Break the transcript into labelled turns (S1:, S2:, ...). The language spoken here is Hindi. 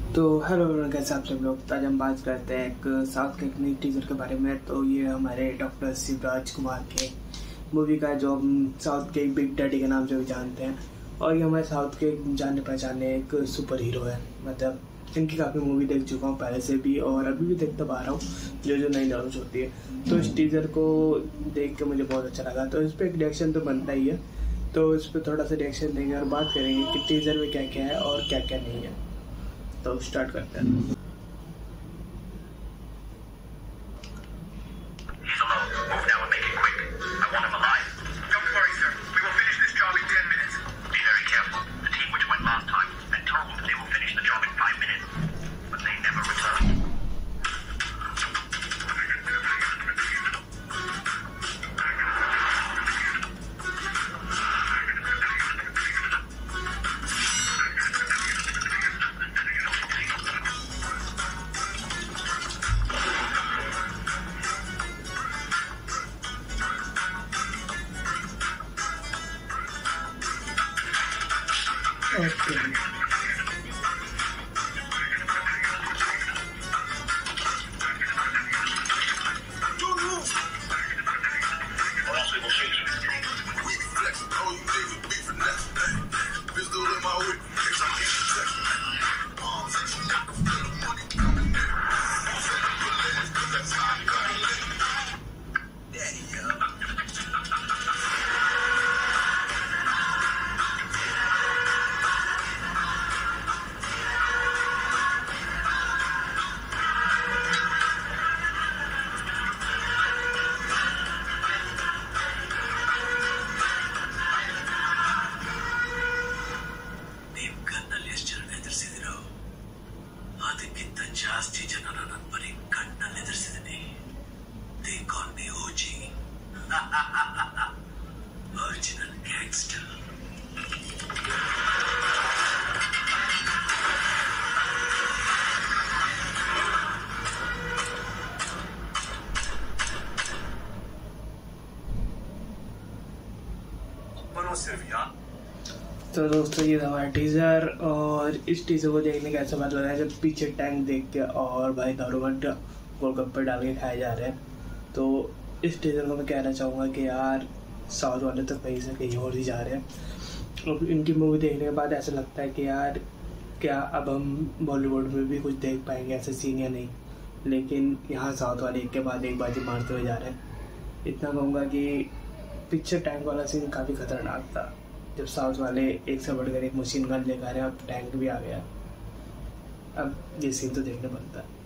S1: तो हेलो एवरीवन, कैसे आप सब लोग। तो आज हम बात करते हैं एक साउथ के एक नई टीजर के बारे में। तो ये हमारे डॉक्टर शिवराज कुमार के मूवी का, जो हम साउथ के एक बिग डैडी के नाम से भी जानते हैं। और ये हमारे साउथ के जाने पहचाने एक सुपर हीरो है। मतलब इनकी काफ़ी मूवी देख चुका हूँ पहले से भी, और अभी भी देखता आ रहा हूँ जो नई लॉन्च होती है। तो इस टीजर को देख के मुझे बहुत अच्छा लगा। तो इस पर एक रिएक्शन तो बनता ही है, तो इस पर थोड़ा सा रिएक्शन देंगे और बात करेंगे कि टीजर में क्या क्या है और क्या क्या नहीं है। तो स्टार्ट करते हैं। Okay.
S2: ಅದಕ್ಕಿಂತ ಜಾಸ್ತಿ ಜನರ ನನ್ನ ಬರೀ ಕಣ್ಣಲ್ಲಿ ಎದುರಿಸಿದ್ದೀನಿ. They call me OG. Original gangster. बनो सिर्फ यार।
S1: तो दोस्तों, ये था हमारा टीज़र। और इस टीज़र को देखने का ऐसा बात लग रहा है जब पीछे टैंक देख के और भाई दारू में गोलगप्पे डाल के खाए जा रहे हैं। तो इस टीज़र को मैं कहना चाहूँगा कि यार साउथ वाले तो कहीं से कहीं और ही जा रहे हैं। और इनकी मूवी देखने के बाद ऐसा लगता है कि यार क्या अब हम बॉलीवुड में भी कुछ देख पाएंगे ऐसे सीन या नहीं। लेकिन यहाँ साउथ वाले एक के बाद एक बाजी मारते हुए जा रहे हैं। इतना कहूँगा कि पीछे टैंक वाला सीन काफ़ी खतरनाक था, जब साउथ वाले एक से बढ़कर एक मशीन गन लेकर आ रहे हैं और टैंक भी आ गया। अब ये सीन तो देखने बनता है।